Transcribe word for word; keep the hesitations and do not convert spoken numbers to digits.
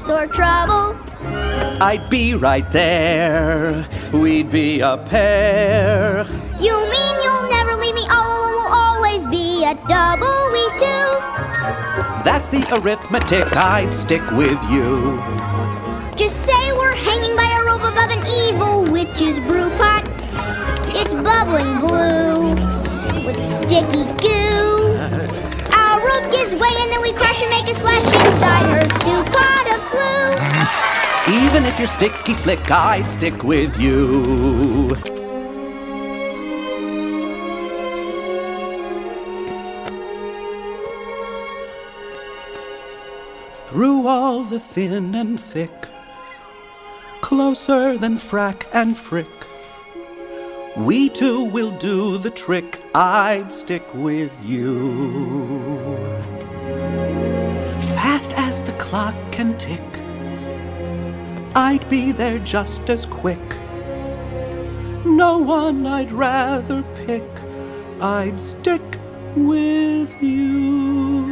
mess or trouble, I'd be right there. We'd be a pair. you mean you'll never leave me all alone? We'll always be a double, we two. That's the arithmetic, I'd stick with you. Just say we're hanging by a rope above an evil witch's brew pot. It's bubbling blue with sticky goo. Our rope gives way and then we crash and make a splash inside her stew pot of glue. Even if you're sticky slick, I'd stick with you. Through all the thin and thick, closer than frack and frick, we two will do the trick. I'd stick with you. Fast as the clock can tick, I'd be there just as quick. No one I'd rather pick. I'd stick with you.